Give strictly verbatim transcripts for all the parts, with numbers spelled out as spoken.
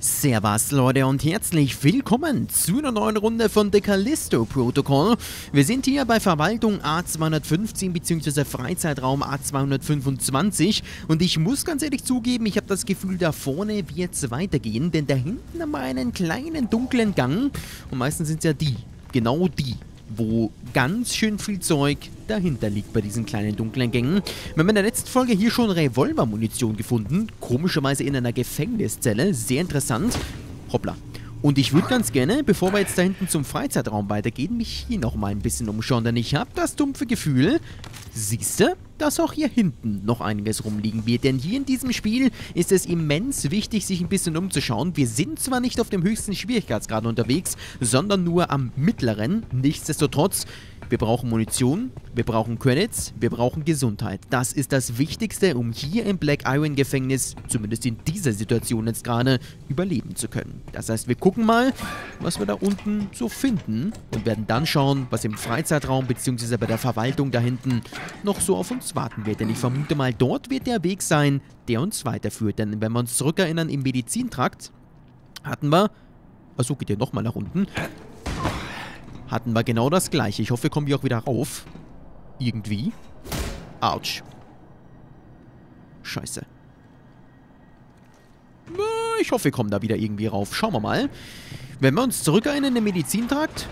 Servus Leute und herzlich willkommen zu einer neuen Runde von The Callisto Protocol. Wir sind hier bei Verwaltung A zweihundertfünfzehn bzw. Freizeitraum A zweihundertfünfundzwanzig und ich muss ganz ehrlich zugeben, ich habe das Gefühl, da vorne wird es weitergehen, denn da hinten haben wir einen kleinen dunklen Gang und meistens sind es ja die, genau die, wo ganz schön viel Zeug dahinter liegt bei diesen kleinen dunklen Gängen. Wir haben in der letzten Folge hier schon Revolvermunition gefunden, komischerweise in einer Gefängniszelle, sehr interessant. Hoppla. Und ich würde ganz gerne, bevor wir jetzt da hinten zum Freizeitraum weitergehen, mich hier nochmal ein bisschen umschauen, denn ich habe das dumpfe Gefühl, siehste, dass auch hier hinten noch einiges rumliegen wird, denn hier in diesem Spiel ist es immens wichtig, sich ein bisschen umzuschauen. Wir sind zwar nicht auf dem höchsten Schwierigkeitsgrad unterwegs, sondern nur am mittleren, nichtsdestotrotz, wir brauchen Munition, wir brauchen Credits, wir brauchen Gesundheit. Das ist das Wichtigste, um hier im Black Iron Gefängnis, zumindest in dieser Situation jetzt gerade, überleben zu können. Das heißt, wir gucken mal, was wir da unten so finden und werden dann schauen, was im Freizeitraum bzw. bei der Verwaltung da hinten noch so auf uns warten wird. Denn ich vermute mal, dort wird der Weg sein, der uns weiterführt. Denn wenn wir uns zurückerinnern, im Medizintrakt hatten wir, achso, geht ja nochmal nach unten, hatten wir genau das gleiche. Ich hoffe, wir kommen hier auch wieder rauf. Irgendwie. Autsch. Scheiße. Ich hoffe, wir kommen da wieder irgendwie rauf. Schauen wir mal. Wenn wir uns zurückerinnern in den Medizintrakt,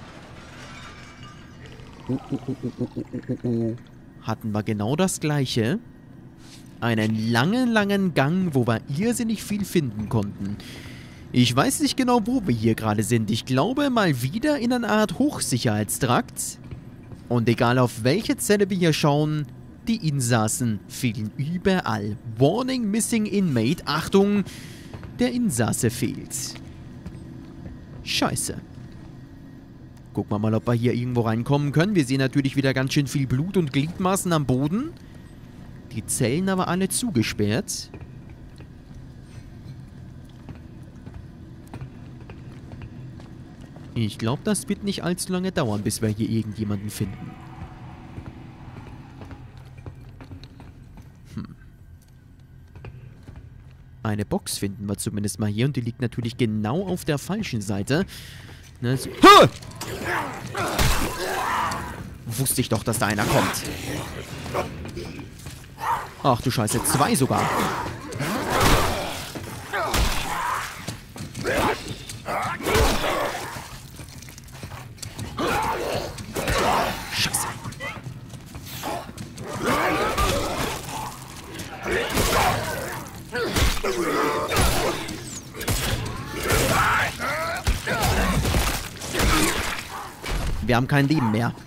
oh, oh, oh, oh, oh, oh, oh, hatten wir genau das gleiche. Einen langen, langen Gang, wo wir irrsinnig viel finden konnten. Ich weiß nicht genau, wo wir hier gerade sind. Ich glaube mal wieder in einer Art Hochsicherheitstrakt. Und egal auf welche Zelle wir hier schauen, die Insassen fehlen überall. Warning, missing inmate. Achtung, der Insasse fehlt. Scheiße. Gucken wir mal, ob wir hier irgendwo reinkommen können. Wir sehen natürlich wieder ganz schön viel Blut und Gliedmaßen am Boden. Die Zellen aber alle zugesperrt. Ich glaube, das wird nicht allzu lange dauern, bis wir hier irgendjemanden finden. Hm. Eine Box finden wir zumindest mal hier und die liegt natürlich genau auf der falschen Seite. Ne, so. Ha! Wusste ich doch, dass da einer kommt. Ach du Scheiße, zwei sogar. Scheiße. Wir haben kein Leben mehr.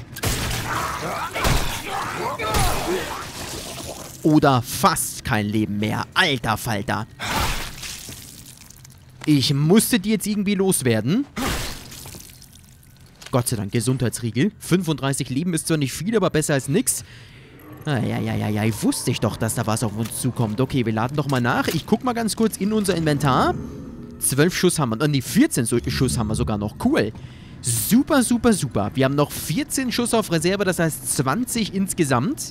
Oder fast kein Leben mehr. Alter Falter. Ich musste die jetzt irgendwie loswerden. Gott sei Dank, Gesundheitsriegel. fünfunddreißig Leben ist zwar nicht viel, aber besser als nix. Eieieiei, wusste ich doch, dass da was auf uns zukommt. Okay, wir laden doch mal nach. Ich guck mal ganz kurz in unser Inventar. zwölf Schuss haben wir. Oh, nee, vierzehn Schuss haben wir sogar noch. Cool. Super, super, super. Wir haben noch vierzehn Schuss auf Reserve, das heißt zwanzig insgesamt.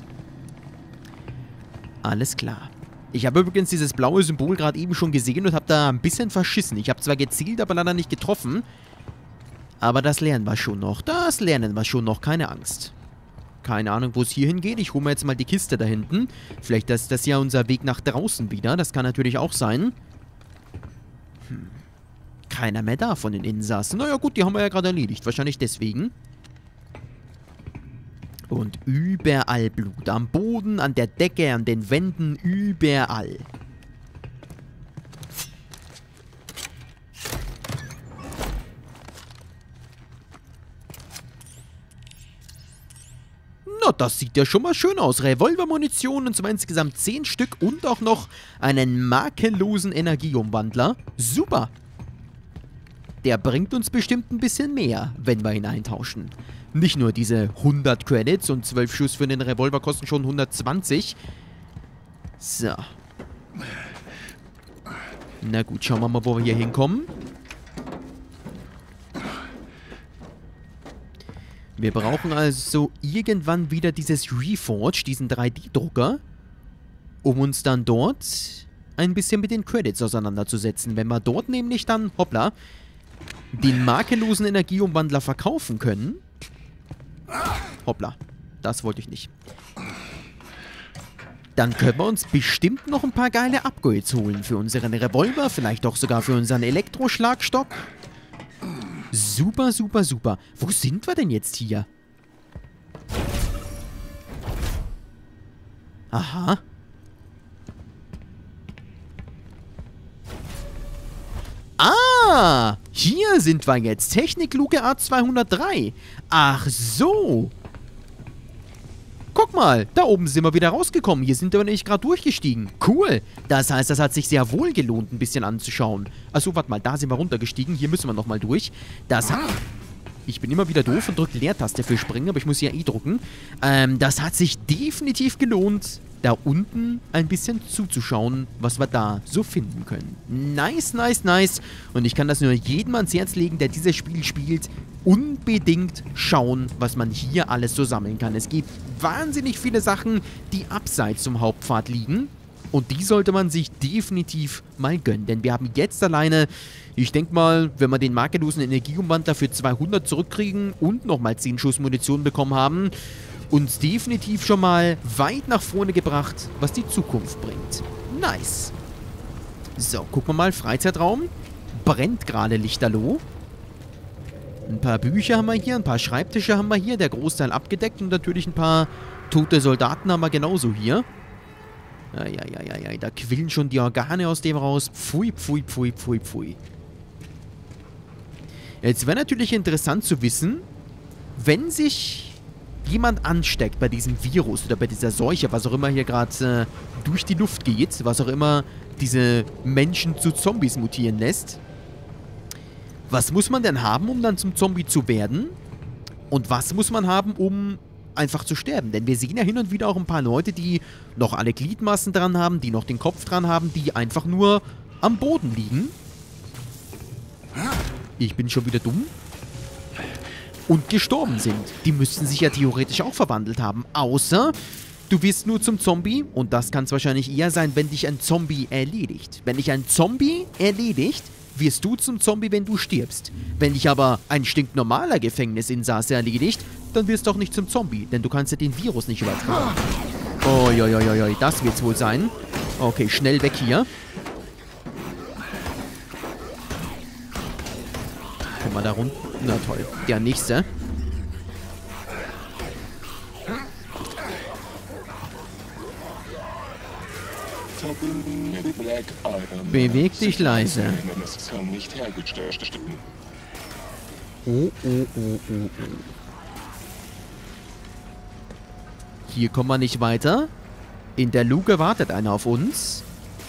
Alles klar. Ich habe übrigens dieses blaue Symbol gerade eben schon gesehen und habe da ein bisschen verschissen. Ich habe zwar gezielt, aber leider nicht getroffen. Aber das lernen wir schon noch. Das lernen wir schon noch. Keine Angst. Keine Ahnung, wo es hier hingeht. Ich hole mir jetzt mal die Kiste da hinten. Vielleicht ist das ja unser Weg nach draußen wieder. Das kann natürlich auch sein. Hm. Keiner mehr da von den Insassen. Naja gut, die haben wir ja gerade erledigt. Wahrscheinlich deswegen. Und überall Blut. Am Boden, an der Decke, an den Wänden. Überall. Na, das sieht ja schon mal schön aus. Revolvermunition und zwar insgesamt zehn Stück und auch noch einen makellosen Energieumwandler. Super. Der bringt uns bestimmt ein bisschen mehr, wenn wir ihn eintauschen. Nicht nur diese hundert Credits und zwölf Schuss für den Revolver kosten schon hundertzwanzig. So. Na gut, schauen wir mal, wo wir hier hinkommen. Wir brauchen also irgendwann wieder dieses Reforge, diesen drei D Drucker, um uns dann dort ein bisschen mit den Credits auseinanderzusetzen. Wenn wir dort nämlich dann, hoppla, den makellosen Energieumwandler verkaufen können. Hoppla, das wollte ich nicht. Dann können wir uns bestimmt noch ein paar geile Upgrades holen für unseren Revolver, vielleicht auch sogar für unseren Elektroschlagstock. Super, super, super. Wo sind wir denn jetzt hier? Aha. Ah, hier sind wir jetzt. Technikluke A zweihundertdrei. Ach so. Guck mal, da oben sind wir wieder rausgekommen. Hier sind wir nämlich gerade durchgestiegen. Cool. Das heißt, das hat sich sehr wohl gelohnt, ein bisschen anzuschauen. Achso, warte mal, da sind wir runtergestiegen. Hier müssen wir nochmal durch. Das hat... Ich bin immer wieder doof und drücke Leertaste für Springen, aber ich muss ja eh drucken. Ähm, das hat sich definitiv gelohnt, da unten ein bisschen zuzuschauen, was wir da so finden können. Nice, nice, nice. Und ich kann das nur jedem ans Herz legen, der dieses Spiel spielt. Unbedingt schauen, was man hier alles so sammeln kann. Es gibt wahnsinnig viele Sachen, die abseits zum Hauptpfad liegen. Und die sollte man sich definitiv mal gönnen. Denn wir haben jetzt alleine, ich denke mal, wenn wir den makellosen Energieumwandler für zweihundert zurückkriegen und nochmal zehn Schuss Munition bekommen haben, uns definitiv schon mal weit nach vorne gebracht, was die Zukunft bringt. Nice. So, gucken wir mal. Freizeitraum. Brennt gerade lichterloh. Ein paar Bücher haben wir hier, ein paar Schreibtische haben wir hier, der Großteil abgedeckt und natürlich ein paar tote Soldaten haben wir genauso hier. Ja, ja, ja, ja, ja, da quillen schon die Organe aus dem raus. Pfui, pfui, pfui, pfui, pfui. Jetzt wäre natürlich interessant zu wissen, wenn sich jemand ansteckt bei diesem Virus oder bei dieser Seuche, was auch immer hier gerade äh, durch die Luft geht, was auch immer diese Menschen zu Zombies mutieren lässt. Was muss man denn haben, um dann zum Zombie zu werden? Und was muss man haben, um einfach zu sterben? Denn wir sehen ja hin und wieder auch ein paar Leute, die noch alle Gliedmaßen dran haben, die noch den Kopf dran haben, die einfach nur am Boden liegen. Ich bin schon wieder dumm. Und gestorben sind. Die müssten sich ja theoretisch auch verwandelt haben. Außer du wirst nur zum Zombie. Und das kann es wahrscheinlich eher sein, wenn dich ein Zombie erledigt. Wenn dich ein Zombie erledigt, wirst du zum Zombie, wenn du stirbst. Wenn dich aber ein stinknormaler Gefängnisinsasse erledigt, dann wirst du auch nicht zum Zombie. Denn du kannst ja den Virus nicht übertragen. Uiuiuiui, das wird's wohl sein. Okay, schnell weg hier. Guck mal da runter. Na toll. Der nächste. Beweg dich leise. Oh, oh, oh, oh, oh. Hier kommen wir nicht weiter. In der Luke wartet einer auf uns.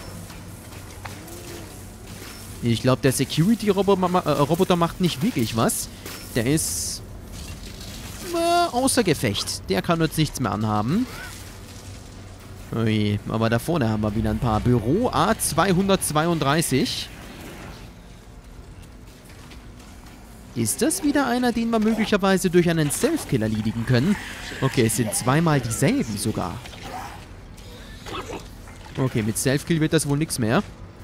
Ich glaube, der Security-Roboter macht nicht wirklich was. Der ist äh, außer Gefecht. Der kann uns nichts mehr anhaben. Ui, aber da vorne haben wir wieder ein paar. Büro A zweihundertzweiunddreißig. Ist das wieder einer, den wir möglicherweise durch einen Stealth-Killer erledigen können? Okay, es sind zweimal dieselben sogar. Okay, mit Stealth-Kill wird das wohl nichts mehr.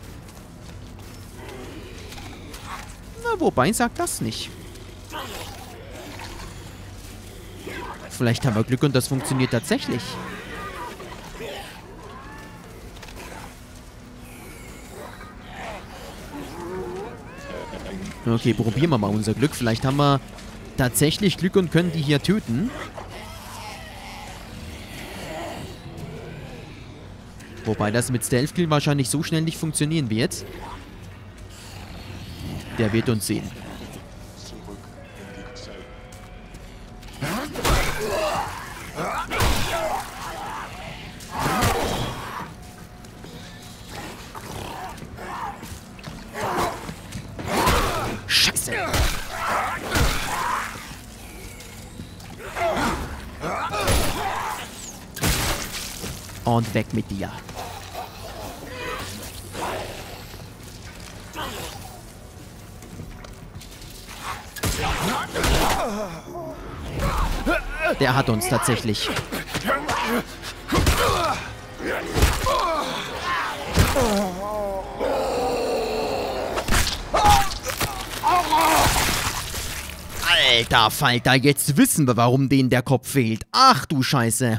Na, wobei, sagt das nicht. Vielleicht haben wir Glück und das funktioniert tatsächlich. Okay, probieren wir mal unser Glück. Vielleicht haben wir tatsächlich Glück und können die hier töten. Wobei das mit Stealth Kill wahrscheinlich so schnell nicht funktionieren wird. Der wird uns sehen. Scheiße. Und weg mit dir. Der hat uns tatsächlich. Alter Falter, jetzt wissen wir, warum denen der Kopf fehlt. Ach du Scheiße.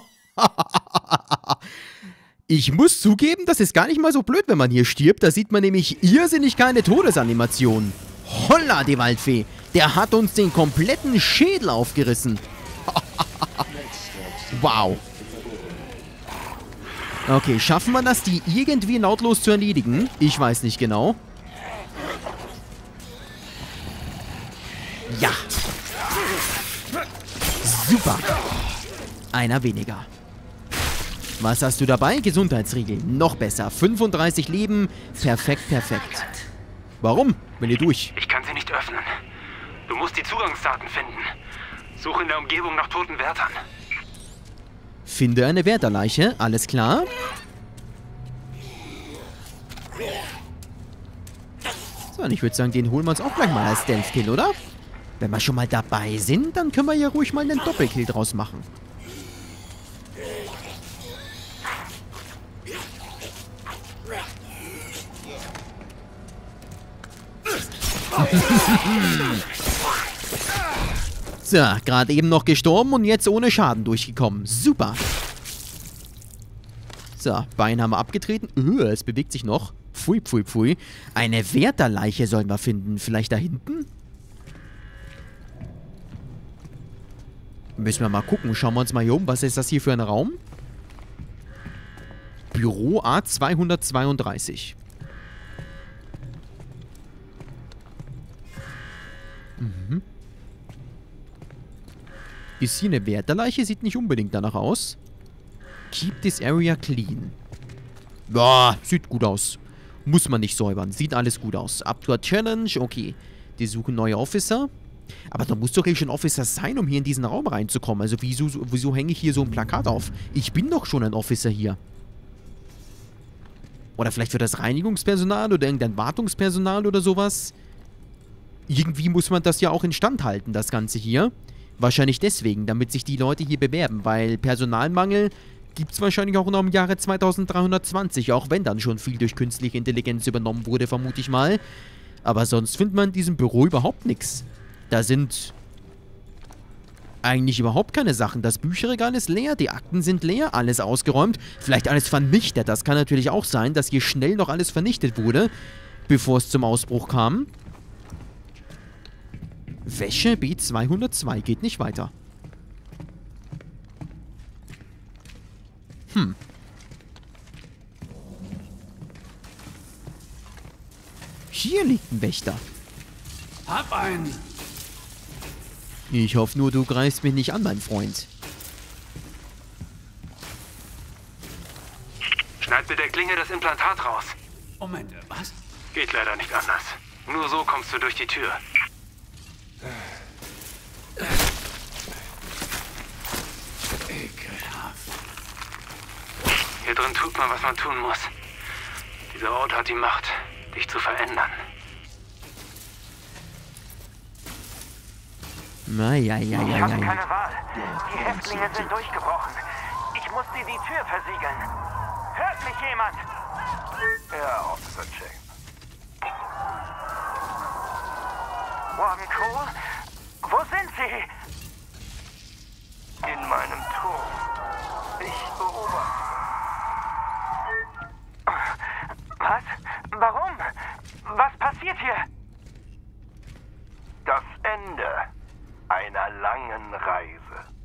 Ich muss zugeben, das ist gar nicht mal so blöd, wenn man hier stirbt. Da sieht man nämlich irrsinnig keine Todesanimation. Holla, die Waldfee. Der hat uns den kompletten Schädel aufgerissen. Wow. Okay, schaffen wir das, die irgendwie lautlos zu erledigen? Ich weiß nicht genau. Ja. Super. Einer weniger. Was hast du dabei? Gesundheitsriegel. Noch besser. fünfunddreißig Leben. Perfekt, perfekt. Warum? Bin ihr durch. Ich kann sie nicht öffnen. Du musst die Zugangsdaten finden. Suche in der Umgebung nach toten Wärtern. Finde eine Wärterleiche. Alles klar. So, und ich würde sagen, den holen wir uns auch gleich mal als Stealth-Kill, oder? Wenn wir schon mal dabei sind, dann können wir ja ruhig mal einen Doppelkill draus machen. So, gerade eben noch gestorben und jetzt ohne Schaden durchgekommen. Super. So, Bein haben wir abgetreten. Uh, es bewegt sich noch. Pfui, pfui, pfui. Eine Wärterleiche sollen wir finden. Vielleicht da hinten? Müssen wir mal gucken. Schauen wir uns mal hier um. Was ist das hier für ein Raum? Büro A zweihundertzweiunddreißig. Mhm. Ist hier eine Wärterleiche? Sieht nicht unbedingt danach aus. Keep this area clean. Boah, sieht gut aus. Muss man nicht säubern. Sieht alles gut aus. Up to a challenge. Okay. Die suchen neue Officer. Aber da muss doch eh schon Officer sein, um hier in diesen Raum reinzukommen. Also wieso, wieso hänge ich hier so ein Plakat auf? Ich bin doch schon ein Officer hier. Oder vielleicht für das Reinigungspersonal oder irgendein Wartungspersonal oder sowas. Irgendwie muss man das ja auch instand halten, das Ganze hier. Wahrscheinlich deswegen, damit sich die Leute hier bewerben, weil Personalmangel gibt es wahrscheinlich auch noch im Jahre zweitausenddreihundertzwanzig, auch wenn dann schon viel durch künstliche Intelligenz übernommen wurde, vermute ich mal. Aber sonst findet man in diesem Büro überhaupt nichts. Da sind eigentlich überhaupt keine Sachen. Das Bücherregal ist leer, die Akten sind leer, alles ausgeräumt. Vielleicht alles vernichtet, das kann natürlich auch sein, dass hier schnell noch alles vernichtet wurde, bevor es zum Ausbruch kam. Wäsche B zweihundertzwei geht nicht weiter. Hm. Hier liegt ein Wächter. Hab einen. Ich hoffe nur, du greifst mich nicht an, mein Freund. Schneid mit der Klinge das Implantat raus. Moment, was? Geht leider nicht anders. Nur so kommst du durch die Tür. Ekelhaft. Hier drin tut man, was man tun muss. Dieser Ort hat die Macht, dich zu verändern. Na ja, ja, ja, Ich ja, hatte ja. keine Wahl. Die Häftlinge sind durchgebrochen. Ich musste die Tür versiegeln. Hört mich jemand? Ja, Officer Jane. Warden Cole? Wo sind Sie? In meinem Turm. Ich beobachte. Was? Warum? Was passiert hier? Das Ende einer langen Reise.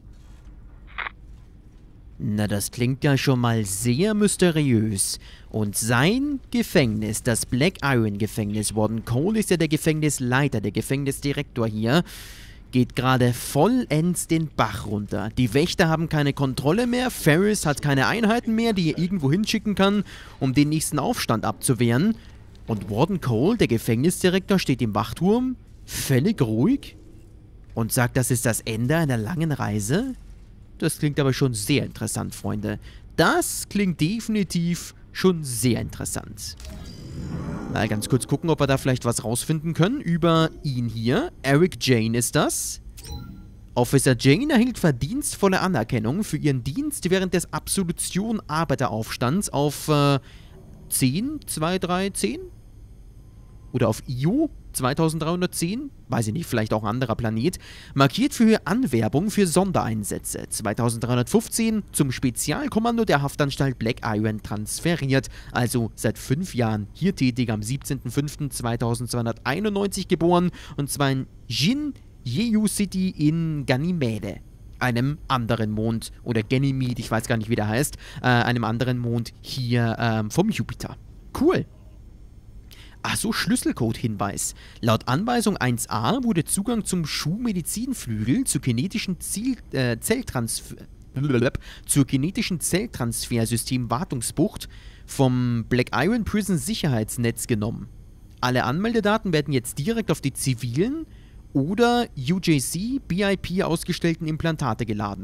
Na, das klingt ja schon mal sehr mysteriös. Und sein Gefängnis, das Black Iron Gefängnis, Warden Cole ist ja der Gefängnisleiter, der Gefängnisdirektor hier, geht gerade vollends den Bach runter. Die Wächter haben keine Kontrolle mehr, Ferris hat keine Einheiten mehr, die er irgendwo hinschicken kann, um den nächsten Aufstand abzuwehren. Und Warden Cole, der Gefängnisdirektor, steht im Wachturm, völlig ruhig und sagt, das ist das Ende einer langen Reise? Das klingt aber schon sehr interessant, Freunde. Das klingt definitiv schon sehr interessant. Mal ganz kurz gucken, ob wir da vielleicht was rausfinden können über ihn hier. Eric Jane ist das. Officer Jane erhielt verdienstvolle Anerkennung für ihren Dienst während des Absolution-Arbeiteraufstands auf äh, zehn, zwei drei zehn? Oder auf Io zweitausenddreihundertzehn? Weiß ich nicht, vielleicht auch ein anderer Planet. Markiert für Anwerbung für Sondereinsätze. zweitausenddreihundertfünfzehn zum Spezialkommando der Haftanstalt Black Iron transferiert. Also seit fünf Jahren hier tätig, am siebzehnten fünften zweitausendzweihunderteinundneunzig geboren. Und zwar in Jin Jeju City in Ganymede. Einem anderen Mond, oder Ganymede, ich weiß gar nicht, wie der heißt, äh, einem anderen Mond hier ähm, vom Jupiter. Cool. Ach so, Schlüsselcode-Hinweis. Laut Anweisung eins a wurde Zugang zum Schuh-Medizinflügel zur kinetischen Ziel, äh, Zelltransfer... zur kinetischen Zelltransfersystem Wartungsbucht vom Black Iron Prison Sicherheitsnetz genommen. Alle Anmeldedaten werden jetzt direkt auf die zivilen oder U J C B I P ausgestellten Implantate geladen.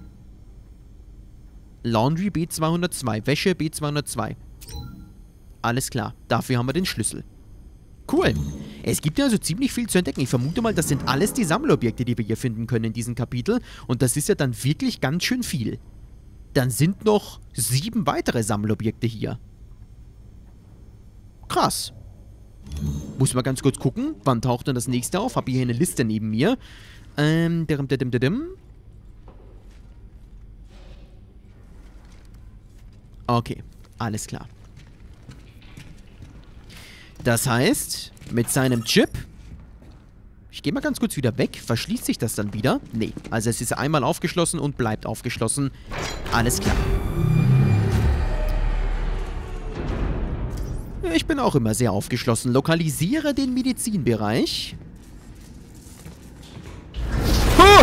Laundry B zweihundertzwei, Wäsche B zweihundertzwei. Alles klar, dafür haben wir den Schlüssel. Cool. Es gibt ja also ziemlich viel zu entdecken. Ich vermute mal, das sind alles die Sammelobjekte, die wir hier finden können in diesem Kapitel. Und das ist ja dann wirklich ganz schön viel. Dann sind noch sieben weitere Sammelobjekte hier. Krass. Muss mal ganz kurz gucken, wann taucht denn das nächste auf? Habe hier eine Liste neben mir. Ähm, dim, dim, dim, dim. Okay, alles klar. Das heißt, mit seinem Chip... Ich gehe mal ganz kurz wieder weg. Verschließt sich das dann wieder? Nee. Also es ist einmal aufgeschlossen und bleibt aufgeschlossen. Alles klar. Ich bin auch immer sehr aufgeschlossen. Lokalisiere den Medizinbereich. Ha!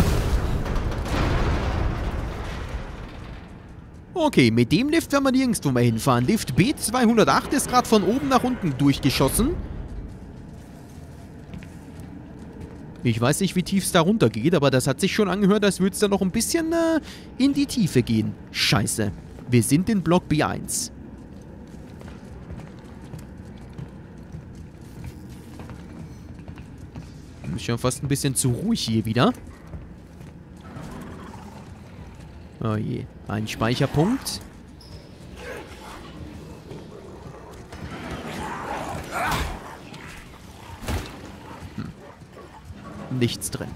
Okay, mit dem Lift werden wir nirgendwo mehr hinfahren. Lift B zweihundertacht ist gerade von oben nach unten durchgeschossen. Ich weiß nicht, wie tief es da runter geht, aber das hat sich schon angehört, als würde es da noch ein bisschen äh, in die Tiefe gehen. Scheiße. Wir sind in Block B eins. Ist schon fast ein bisschen zu ruhig hier wieder. Oh je. Ein Speicherpunkt. Hm. Nichts drin.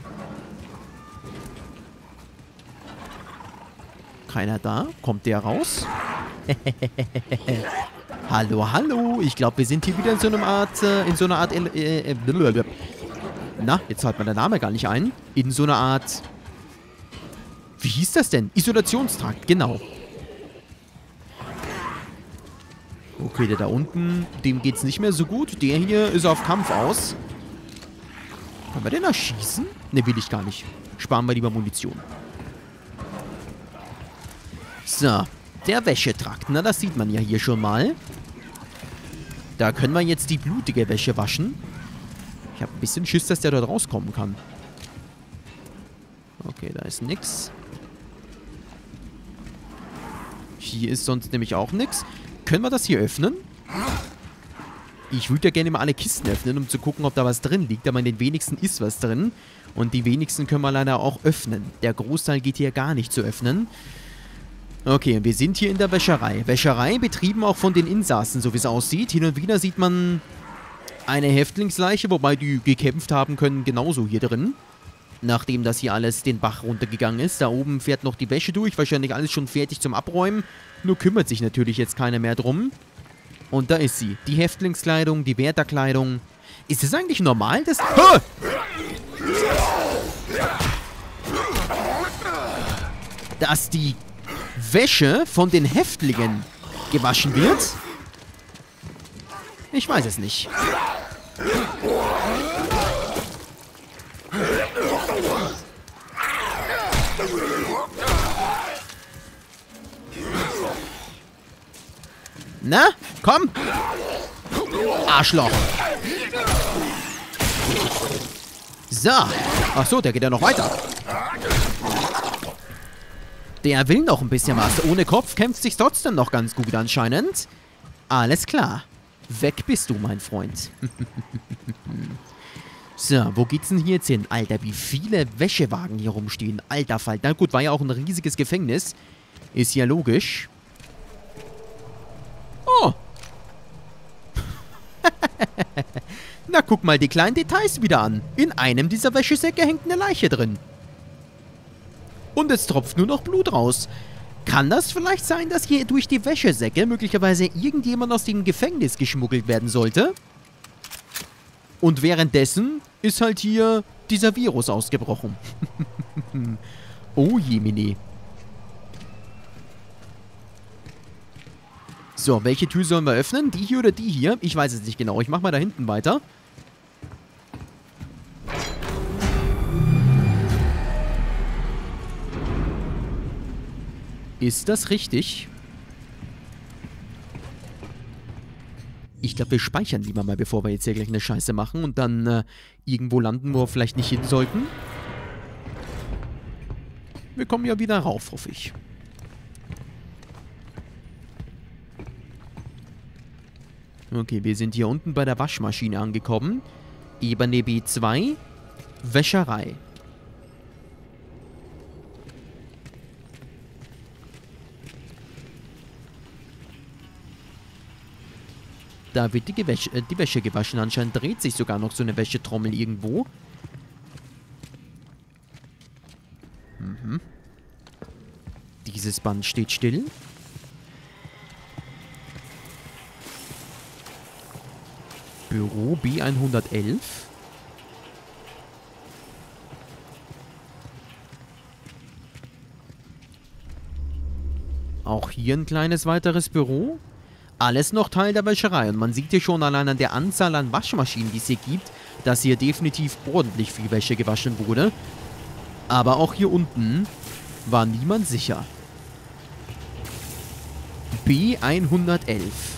Keiner da? Kommt der raus? Hallo, hallo. Ich glaube, wir sind hier wieder in so einer Art... Äh, in so einer Art... Äh, äh, na, jetzt hat man der Name gar nicht ein. In so einer Art... Wie hieß das denn? Isolationstrakt, genau. Okay, der da unten, dem geht's nicht mehr so gut. Der hier ist auf Kampf aus. Können wir den erschießen? Ne, will ich gar nicht. Sparen wir lieber Munition. So, der Wäschetrakt. Na, das sieht man ja hier schon mal. Da können wir jetzt die blutige Wäsche waschen. Ich habe ein bisschen Schiss, dass der dort rauskommen kann. Okay, da ist nix. Hier ist sonst nämlich auch nichts. Können wir das hier öffnen? Ich würde ja gerne mal alle Kisten öffnen, um zu gucken, ob da was drin liegt. Aber in den wenigsten ist was drin. Und die wenigsten können wir leider auch öffnen. Der Großteil geht hier gar nicht zu öffnen. Okay, wir sind hier in der Wäscherei. Wäscherei betrieben auch von den Insassen, so wie es aussieht. Hin und wieder sieht man eine Häftlingsleiche, wobei die gekämpft haben können, genauso hier drin. Nachdem das hier alles den Bach runtergegangen ist. Da oben fährt noch die Wäsche durch. Wahrscheinlich alles schon fertig zum Abräumen. Nur kümmert sich natürlich jetzt keiner mehr drum. Und da ist sie. Die Häftlingskleidung, die Wärterkleidung. Ist es eigentlich normal, dass... Ha! Dass die Wäsche von den Häftlingen gewaschen wird? Ich weiß es nicht. Na, komm! Arschloch! So. Ach so, der geht ja noch weiter. Der will noch ein bisschen was. Ohne Kopf kämpft sich trotzdem noch ganz gut anscheinend. Alles klar. Weg bist du, mein Freund. So, wo geht's denn hier jetzt hin? Alter, wie viele Wäschewagen hier rumstehen. Alter Falter. Na gut, war ja auch ein riesiges Gefängnis. Ist ja logisch. Oh. Na, guck mal die kleinen Details wieder an. In einem dieser Wäschesäcke hängt eine Leiche drin. Und es tropft nur noch Blut raus. Kann das vielleicht sein, dass hier durch die Wäschesäcke möglicherweise irgendjemand aus dem Gefängnis geschmuggelt werden sollte? Und währenddessen ist halt hier dieser Virus ausgebrochen. Oh jemine. So, welche Tür sollen wir öffnen? Die hier oder die hier? Ich weiß es nicht genau. Ich mach mal da hinten weiter. Ist das richtig? Ich glaube, wir speichern lieber mal, bevor wir jetzt hier gleich eine Scheiße machen und dann äh, irgendwo landen, wo wir vielleicht nicht hin sollten. Wir kommen ja wieder rauf, hoffe ich. Okay, wir sind hier unten bei der Waschmaschine angekommen. Ebene B zwei. Wäscherei. Da wird die, Gewäsche, äh, die Wäsche gewaschen. Anscheinend dreht sich sogar noch so eine Wäschetrommel irgendwo. Mhm. Dieses Band steht still. Büro B hundertelf. Auch hier ein kleines weiteres Büro. Alles noch Teil der Wäscherei. Und man sieht hier schon allein an der Anzahl an Waschmaschinen, die es hier gibt, dass hier definitiv ordentlich viel Wäsche gewaschen wurde. Aber auch hier unten war niemand sicher. B hundertelf.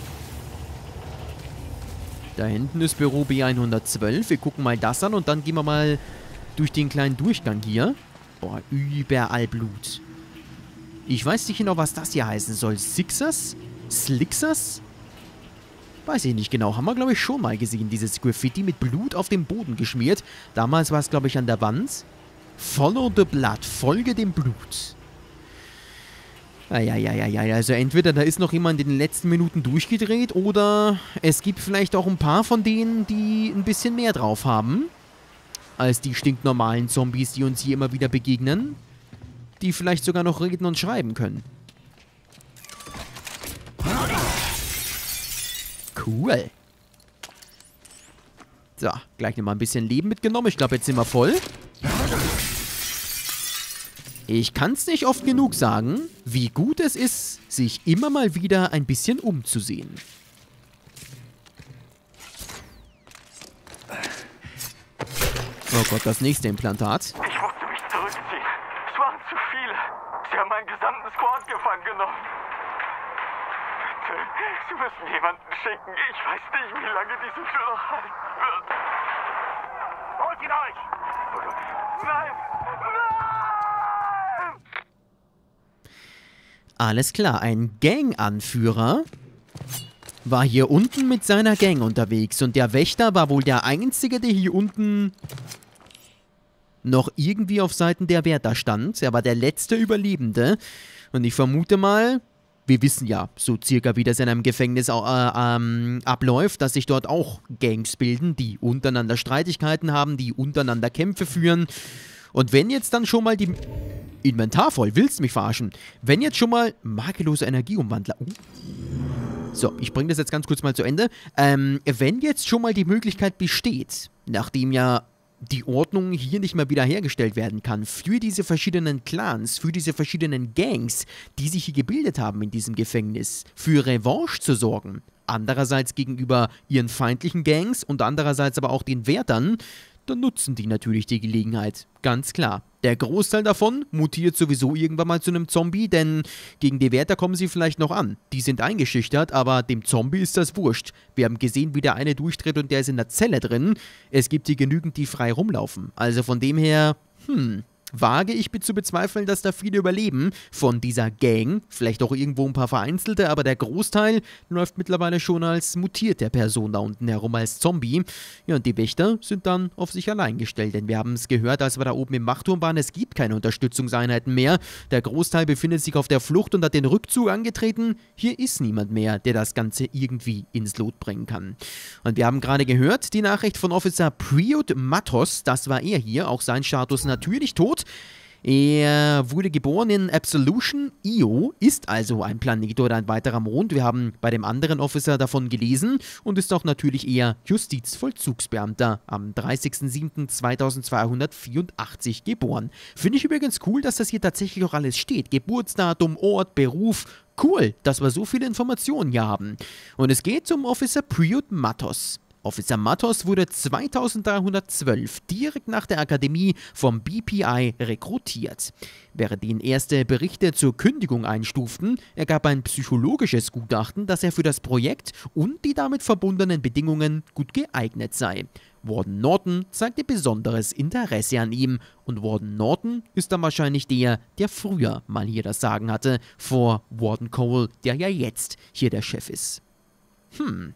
Da hinten ist Büro B hundertzwölf. Wir gucken mal das an und dann gehen wir mal durch den kleinen Durchgang hier. Boah, überall Blut. Ich weiß nicht genau, was das hier heißen soll. Sixers? Slicksers? Weiß ich nicht genau. Haben wir, glaube ich, schon mal gesehen, dieses Graffiti mit Blut auf dem Boden geschmiert. Damals war es, glaube ich, an der Wand. Follow the blood. Folge dem Blut. Eieieiei, also entweder da ist noch jemand in den letzten Minuten durchgedreht oder es gibt vielleicht auch ein paar von denen, die ein bisschen mehr drauf haben als die stinknormalen Zombies, die uns hier immer wieder begegnen, die vielleicht sogar noch reden und schreiben können. Cool. So, gleich nochmal ein bisschen Leben mitgenommen. Ich glaube, jetzt sind wir voll. Ich kann es nicht oft genug sagen, wie gut es ist, sich immer mal wieder ein bisschen umzusehen. Oh Gott, das nächste Implantat. Ich musste mich zurückziehen. Es waren zu viele. Sie haben meinen gesamten Squad gefangen genommen. Bitte, Sie müssen jemanden schicken. Ich weiß nicht, wie lange diese Tür noch halten wird. Holt ihn euch! Nein! Nein! Alles klar, ein Gang-Anführer war hier unten mit seiner Gang unterwegs und der Wächter war wohl der Einzige, der hier unten noch irgendwie auf Seiten der Wärter stand. Er war der letzte Überlebende und ich vermute mal, wir wissen ja so circa, wie das in einem Gefängnis äh, ähm, abläuft, dass sich dort auch Gangs bilden, die untereinander Streitigkeiten haben, die untereinander Kämpfe führen. Und wenn jetzt dann schon mal die... Inventar voll, willst du mich verarschen? Wenn jetzt schon mal... Makelloser Energieumwandler... Uh. So, ich bringe das jetzt ganz kurz mal zu Ende. Ähm, wenn jetzt schon mal die Möglichkeit besteht, nachdem ja die Ordnung hier nicht mehr wiederhergestellt werden kann, für diese verschiedenen Clans, für diese verschiedenen Gangs, die sich hier gebildet haben in diesem Gefängnis, für Revanche zu sorgen, andererseits gegenüber ihren feindlichen Gangs und andererseits aber auch den Wärtern, dann nutzen die natürlich die Gelegenheit. Ganz klar. Der Großteil davon mutiert sowieso irgendwann mal zu einem Zombie, denn gegen die Wärter kommen sie vielleicht noch an. Die sind eingeschüchtert, aber dem Zombie ist das wurscht. Wir haben gesehen, wie der eine durchdreht und der ist in der Zelle drin. Es gibt hier genügend, die frei rumlaufen. Also von dem her, hm, Wage ich zu bezweifeln, dass da viele überleben von dieser Gang. Vielleicht auch irgendwo ein paar Vereinzelte, aber der Großteil läuft mittlerweile schon als mutierte Person da unten herum, als Zombie. Ja, und die Wächter sind dann auf sich allein gestellt, denn wir haben es gehört, als wir da oben im Wachturm waren, es gibt keine Unterstützungseinheiten mehr. Der Großteil befindet sich auf der Flucht und hat den Rückzug angetreten. Hier ist niemand mehr, der das Ganze irgendwie ins Lot bringen kann. Und wir haben gerade gehört, die Nachricht von Officer Priot Matos, das war er hier, auch sein Status natürlich tot. Er wurde geboren in Absolution. Io ist also ein Planet oder ein weiterer Mond. Wir haben bei dem anderen Officer davon gelesen und ist auch natürlich eher Justizvollzugsbeamter am dreißigsten siebten zweitausendzweihundertvierundachtzig geboren. Finde ich übrigens cool, dass das hier tatsächlich auch alles steht. Geburtsdatum, Ort, Beruf. Cool, dass wir so viele Informationen hier haben. Und es geht um Officer Priot Matos. Officer Matos wurde zweitausenddreihundertzwölf direkt nach der Akademie vom B P I rekrutiert. Während ihn erste Berichte zur Kündigung einstuften, ergab ein psychologisches Gutachten, dass er für das Projekt und die damit verbundenen Bedingungen gut geeignet sei. Warden Norton zeigte besonderes Interesse an ihm und Warden Norton ist dann wahrscheinlich der, der früher mal hier das Sagen hatte, vor Warden Cole, der ja jetzt hier der Chef ist. Hm.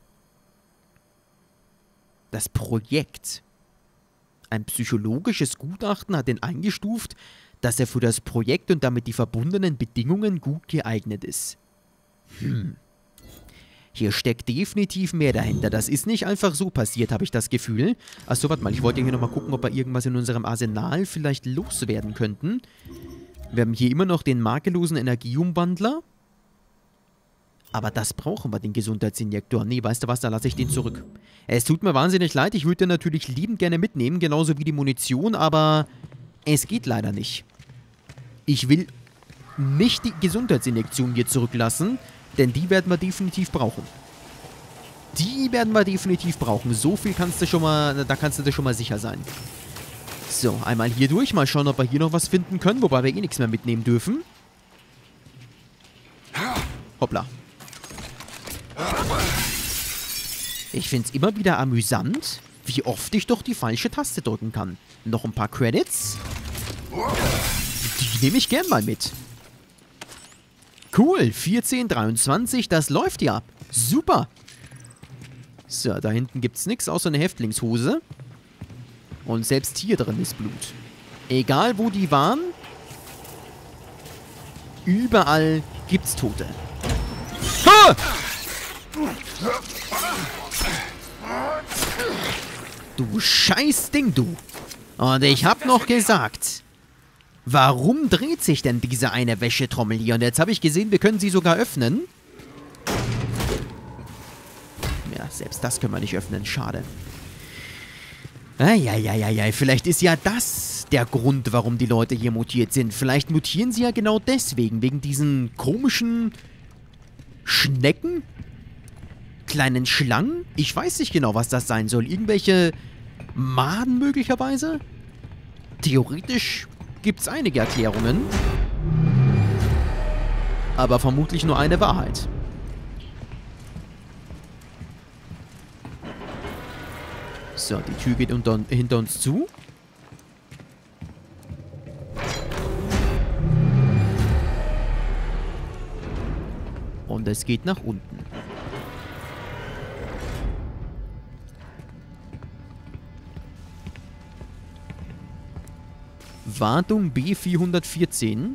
Das Projekt. Ein psychologisches Gutachten hat ihn eingestuft, dass er für das Projekt und damit die verbundenen Bedingungen gut geeignet ist. Hm. Hier steckt definitiv mehr dahinter. Das ist nicht einfach so passiert, habe ich das Gefühl. Achso, warte mal, ich wollte hier nochmal gucken, ob wir irgendwas in unserem Arsenal vielleicht loswerden könnten. Wir haben hier immer noch den makellosen Energieumwandler. Aber das brauchen wir, den Gesundheitsinjektor. Nee, weißt du was, da lasse ich den zurück. Es tut mir wahnsinnig leid, ich würde den natürlich liebend gerne mitnehmen, genauso wie die Munition, aber es geht leider nicht. Ich will nicht die Gesundheitsinjektion hier zurücklassen, denn die werden wir definitiv brauchen. Die werden wir definitiv brauchen. So viel kannst du schon mal, da kannst du dir schon mal sicher sein. So, einmal hier durch, mal schauen, ob wir hier noch was finden können, wobei wir eh nichts mehr mitnehmen dürfen. Hoppla. Ich finde es immer wieder amüsant, wie oft ich doch die falsche Taste drücken kann. Noch ein paar Credits. Die nehme ich gern mal mit. Cool, vierzehn dreiundzwanzig, das läuft ja. Super. So, da hinten gibt es nichts außer eine Häftlingshose. Und selbst hier drin ist Blut. Egal wo die waren, überall gibt's Tote. Ha! Du Scheißding, du. Und ich hab noch gesagt, warum dreht sich denn diese eine Wäschetrommel hier? Und jetzt habe ich gesehen, wir können sie sogar öffnen. Ja, selbst das können wir nicht öffnen. Schade. Eieieiei, vielleicht ist ja das der Grund, warum die Leute hier mutiert sind. Vielleicht mutieren sie ja genau deswegen, wegen diesen komischen Schnecken? Kleinen Schlangen? Ich weiß nicht genau, was das sein soll. Irgendwelche Maden möglicherweise? Theoretisch gibt es einige Erklärungen. Aber vermutlich nur eine Wahrheit. So, die Tür geht unter, hinter uns zu. Und es geht nach unten. Wartung B vierhundertvierzehn.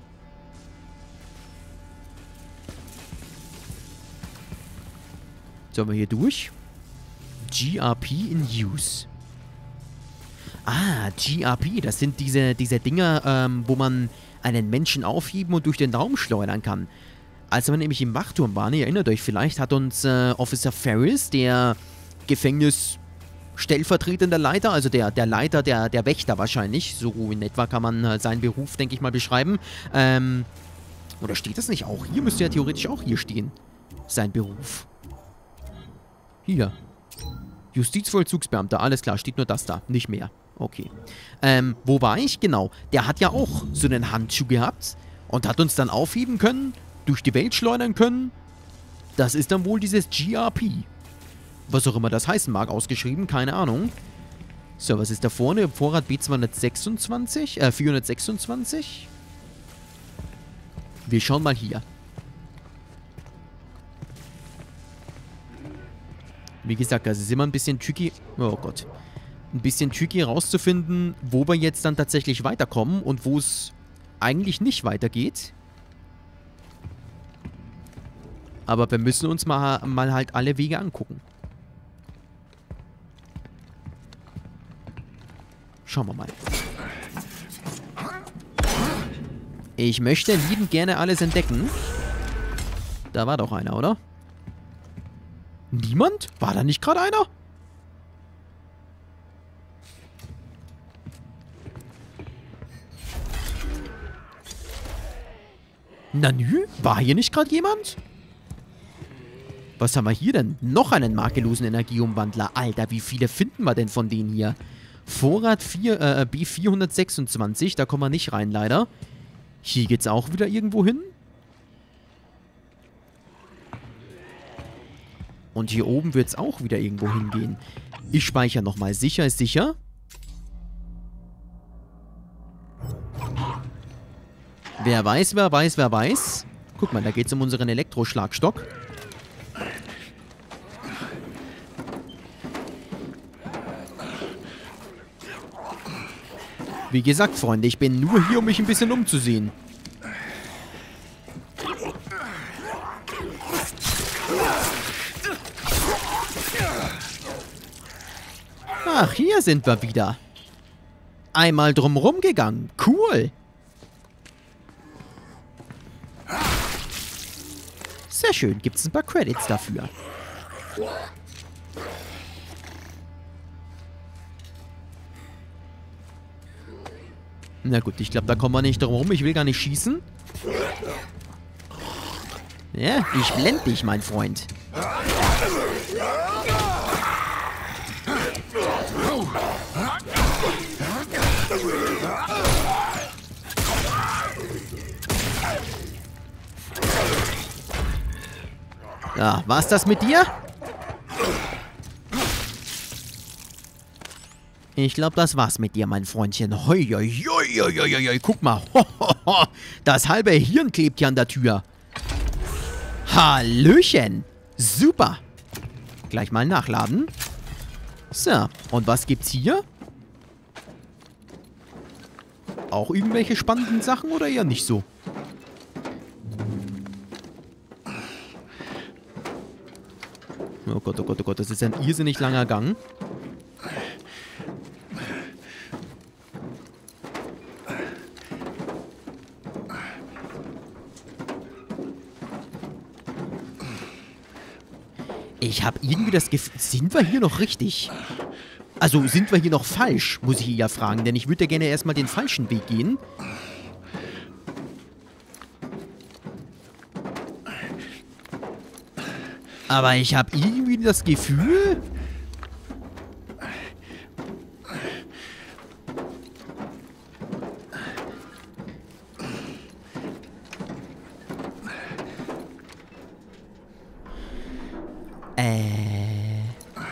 Sollen wir hier durch? G R P in Use. Ah, G R P, das sind diese, diese Dinger, ähm, wo man einen Menschen aufheben und durch den Raum schleudern kann. Als wir nämlich im Wachturm waren, ihr erinnert euch vielleicht, hat uns äh, Officer Ferris, der Gefängnis-stellvertretende Leiter, also der, der Leiter der, der Wächter wahrscheinlich, so in etwa kann man äh, seinen Beruf, denke ich mal, beschreiben. Ähm, oder steht das nicht auch? Hier müsste ja theoretisch auch hier stehen. Sein Beruf. Hier. Justizvollzugsbeamter, alles klar, steht nur das da, nicht mehr. Okay. Ähm, wo war ich? Genau. Der hat ja auch so einen Handschuh gehabt und hat uns dann aufheben können, durch die Welt schleudern können. Das ist dann wohl dieses G R P. Was auch immer das heißen mag, ausgeschrieben, keine Ahnung. So, was ist da vorne? Vorrat B zweihundertsechsundzwanzig, äh, vierhundertsechsundzwanzig. Wir schauen mal hier. Wie gesagt, also ist immer ein bisschen tricky. Oh Gott. Ein bisschen tricky rauszufinden, wo wir jetzt dann tatsächlich weiterkommen und wo es eigentlich nicht weitergeht. Aber wir müssen uns mal, mal halt alle Wege angucken. Schauen wir mal. Ich möchte liebend gerne alles entdecken. Da war doch einer, oder? Niemand? War da nicht gerade einer? Na nü? War hier nicht gerade jemand? Was haben wir hier denn? Noch einen makellosen Energieumwandler. Alter, wie viele finden wir denn von denen hier? Vorrat vier, äh, B vierhundertsechsundzwanzig. Da kommen wir nicht rein, leider. Hier geht's auch wieder irgendwo hin. Und hier oben wird's auch wieder irgendwo hingehen. Ich speichere nochmal. Sicher ist sicher. Wer weiß, wer weiß, wer weiß. Guck mal, da geht's um unseren Elektroschlagstock. Wie gesagt, Freunde, ich bin nur hier, um mich ein bisschen umzusehen. Ach, hier sind wir wieder. Einmal drumrum gegangen. Cool. Sehr schön. Gibt es ein paar Credits dafür. Na gut, ich glaube, da kommen wir nicht drum rum. Ich will gar nicht schießen. Ja, ich blende dich, mein Freund. Ja, war's das mit dir? Ich glaube, das war's mit dir, mein Freundchen. Hoi, hoi, hoi, hoi, hoi, hoi. Guck mal. Ho, ho, ho. Das halbe Hirn klebt hier an der Tür. Hallöchen. Super. Gleich mal nachladen. So, und was gibt's hier? Auch irgendwelche spannenden Sachen oder eher nicht so? Oh Gott, oh Gott, oh Gott, das ist ein irrsinnig langer Gang. Ich habe irgendwie das Gefühl... Sind wir hier noch richtig? Also, sind wir hier noch falsch, muss ich ja fragen. Denn ich würde ja gerne erstmal den falschen Weg gehen. Aber ich habe irgendwie das Gefühl... Äh...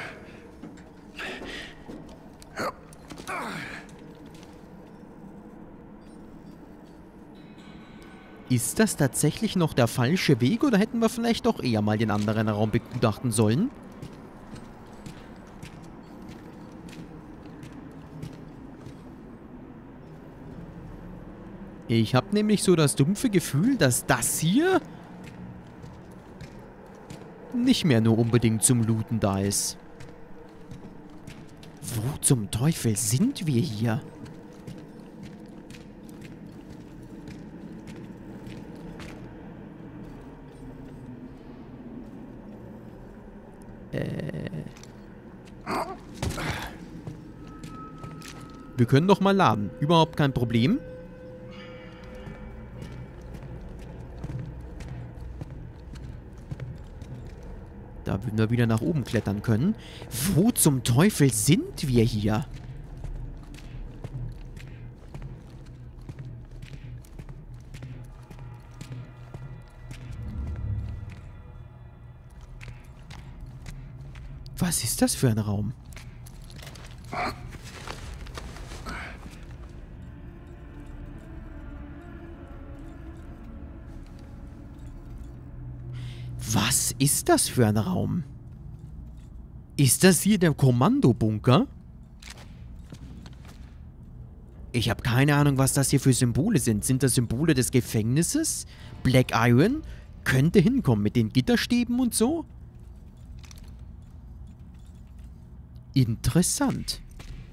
Ist das tatsächlich noch der falsche Weg oder hätten wir vielleicht doch eher mal den anderen Raum begutachten sollen? Ich habe nämlich so das dumpfe Gefühl, dass das hier nicht mehr nur unbedingt zum Looten da ist. Wo zum Teufel sind wir hier? Äh. Wir können doch mal laden. Überhaupt kein Problem. Da würden wir wieder nach oben klettern können. Wo zum Teufel sind wir hier? Was ist das für ein Raum? ist das für ein Raum? Ist das hier der Kommandobunker? Ich habe keine Ahnung, was das hier für Symbole sind. Sind das Symbole des Gefängnisses? Black Iron? Könnte hinkommen mit den Gitterstäben und so? Interessant.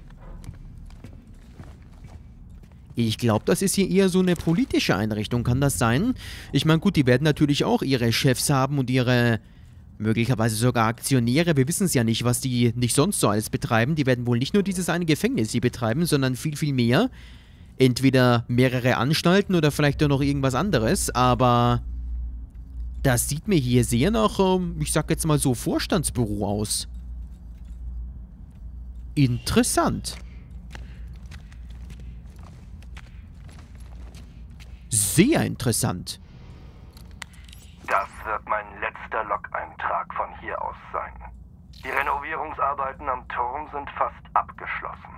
Ich glaube, das ist hier eher so eine politische Einrichtung. Kann das sein? Ich meine, gut, die werden natürlich auch ihre Chefs haben und ihre möglicherweise sogar Aktionäre. Wir wissen es ja nicht, was die nicht sonst so alles betreiben. Die werden wohl nicht nur dieses eine Gefängnis hier betreiben, sondern viel, viel mehr. Entweder mehrere Anstalten oder vielleicht auch noch irgendwas anderes. Aber das sieht mir hier sehr nach, ich sag jetzt mal so, Vorstandsbüro aus. Interessant. Sehr interessant. Das wird mein letzter Log-Eintrag von hier aus sein. Die Renovierungsarbeiten am Turm sind fast abgeschlossen.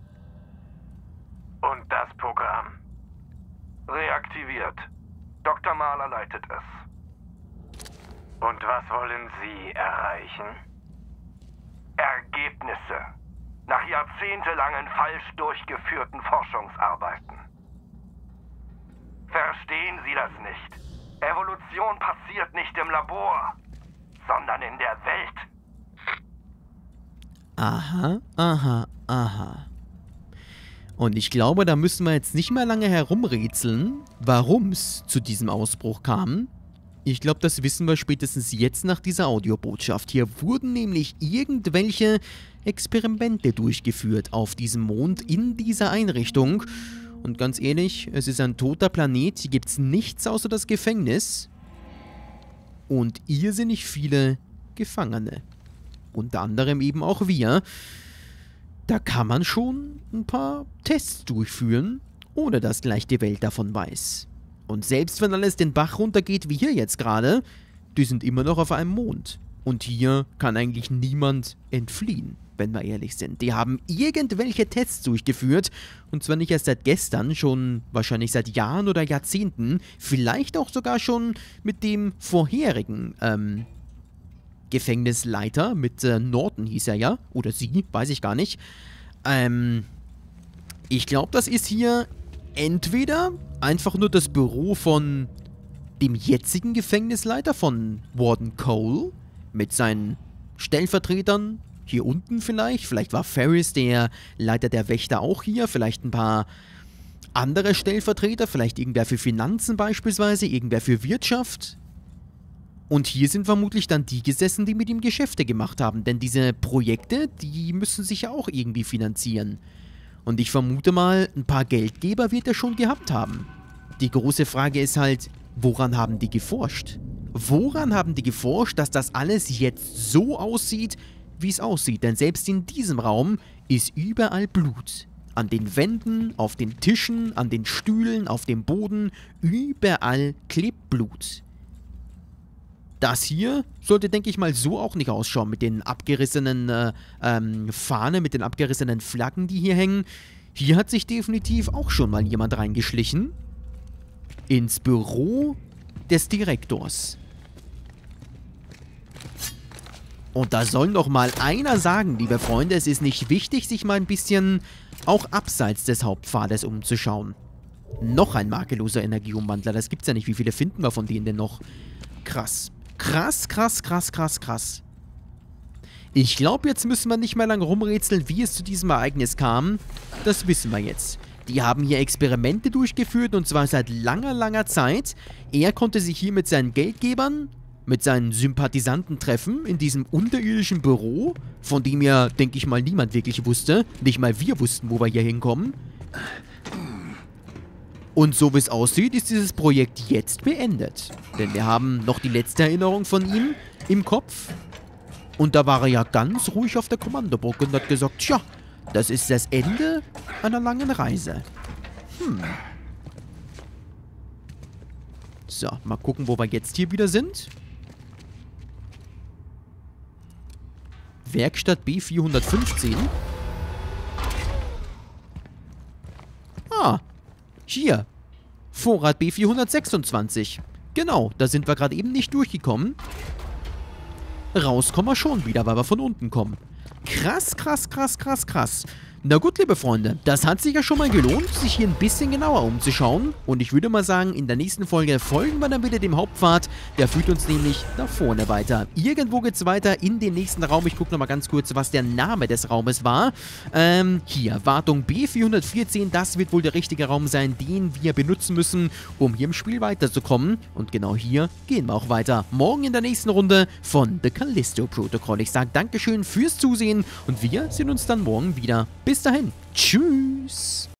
Und das Programm? Reaktiviert. Doktor Mahler leitet es. Und was wollen Sie erreichen? Ergebnisse. Nach jahrzehntelangen falsch durchgeführten Forschungsarbeiten. Verstehen Sie das nicht? Evolution passiert nicht im Labor, sondern in der Welt. Aha, aha, aha. Und ich glaube, da müssen wir jetzt nicht mehr lange herumrätseln, warum es zu diesem Ausbruch kam. Ich glaube, das wissen wir spätestens jetzt nach dieser Audiobotschaft. Hier wurden nämlich irgendwelche Experimente durchgeführt auf diesem Mond in dieser Einrichtung. Und ganz ehrlich, es ist ein toter Planet, hier gibt es nichts außer das Gefängnis. Und irrsinnig viele Gefangene. Unter anderem eben auch wir. Da kann man schon ein paar Tests durchführen, ohne dass gleich die Welt davon weiß. Und selbst wenn alles den Bach runtergeht, wie hier jetzt gerade, die sind immer noch auf einem Mond. Und hier kann eigentlich niemand entfliehen, wenn wir ehrlich sind. Die haben irgendwelche Tests durchgeführt, und zwar nicht erst seit gestern, schon wahrscheinlich seit Jahren oder Jahrzehnten, vielleicht auch sogar schon mit dem vorherigen ähm, Gefängnisleiter, mit äh, Norton hieß er ja, oder sie, weiß ich gar nicht. Ähm, ich glaube, das ist hier entweder einfach nur das Büro von dem jetzigen Gefängnisleiter, von Warden Cole, mit seinen Stellvertretern, hier unten vielleicht. Vielleicht war Ferris, der Leiter der Wächter, auch hier. Vielleicht ein paar andere Stellvertreter. Vielleicht irgendwer für Finanzen beispielsweise. Irgendwer für Wirtschaft. Und hier sind vermutlich dann die gesessen, die mit ihm Geschäfte gemacht haben. Denn diese Projekte, die müssen sich ja auch irgendwie finanzieren. Und ich vermute mal, ein paar Geldgeber wird er schon gehabt haben. Die große Frage ist halt, woran haben die geforscht? Woran haben die geforscht, dass das alles jetzt so aussieht, wie es aussieht? Denn selbst in diesem Raum ist überall Blut. An den Wänden, auf den Tischen, an den Stühlen, auf dem Boden, überall klebt Blut. Das hier sollte, denke ich mal, so auch nicht ausschauen mit den abgerissenen äh, ähm, Fahnen, mit den abgerissenen Flaggen, die hier hängen. Hier hat sich definitiv auch schon mal jemand reingeschlichen. Ins Büro des Direktors. Und da soll noch mal einer sagen, liebe Freunde, es ist nicht wichtig, sich mal ein bisschen auch abseits des Hauptpfades umzuschauen. Noch ein makelloser Energieumwandler, das gibt's ja nicht. Wie viele finden wir von denen denn noch? Krass. Krass, krass, krass, krass, krass. Ich glaube, jetzt müssen wir nicht mehr lange rumrätseln, wie es zu diesem Ereignis kam. Das wissen wir jetzt. Die haben hier Experimente durchgeführt, und zwar seit langer, langer Zeit. Er konnte sich hier mit seinen Geldgebern, mit seinen Sympathisanten treffen, in diesem unterirdischen Büro, von dem ja, denke ich mal, niemand wirklich wusste. Nicht mal wir wussten, wo wir hier hinkommen. Und so wie es aussieht, ist dieses Projekt jetzt beendet. Denn wir haben noch die letzte Erinnerung von ihm im Kopf. Und da war er ja ganz ruhig auf der Kommandobrücke und hat gesagt, tja, das ist das Ende einer langen Reise. Hm. So, mal gucken, wo wir jetzt hier wieder sind. Werkstatt B vierhundertfünfzehn. Ah, hier. Vorrat B vierhundertsechsundzwanzig. Genau, da sind wir gerade eben nicht durchgekommen. rauskommen wir schon wieder, weil wir von unten kommen. Krass, krass, krass, krass, krass. Na gut, liebe Freunde, das hat sich ja schon mal gelohnt, sich hier ein bisschen genauer umzuschauen. Und ich würde mal sagen, in der nächsten Folge folgen wir dann wieder dem Hauptpfad. Der führt uns nämlich da vorne weiter. Irgendwo geht's weiter in den nächsten Raum. Ich gucke nochmal ganz kurz, was der Name des Raumes war. Ähm, hier, Wartung B vierhundertvierzehn. Das wird wohl der richtige Raum sein, den wir benutzen müssen, um hier im Spiel weiterzukommen. Und genau hier gehen wir auch weiter. Morgen in der nächsten Runde von The Callisto Protocol. Ich sage Dankeschön fürs Zusehen und wir sehen uns dann morgen wieder. Bis dahin. Tschüss.